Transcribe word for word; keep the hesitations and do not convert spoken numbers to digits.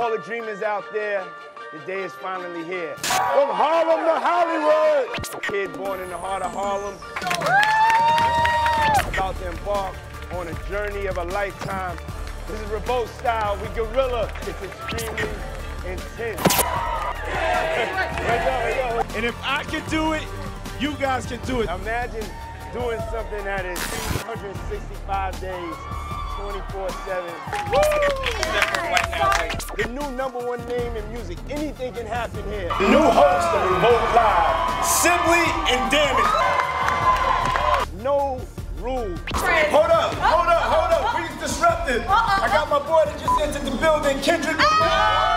all the dreamers out there, the day is finally here. From Harlem to Hollywood, a kid born in the heart of Harlem, about to embark on a journey of a lifetime. This is Revolt style, we guerrilla. It's extremely intense. And if I can do it, you guys can do it. Imagine doing something that is three hundred sixty-five days, twenty-four seven. The new number one name in music. Anything can happen here. The new host of Revolt Live. Simply and Damage. No rules. Hold up, hold up, hold up. We disrupted. Uh-uh. I got my boy that just entered the building, Kendrick. Ah!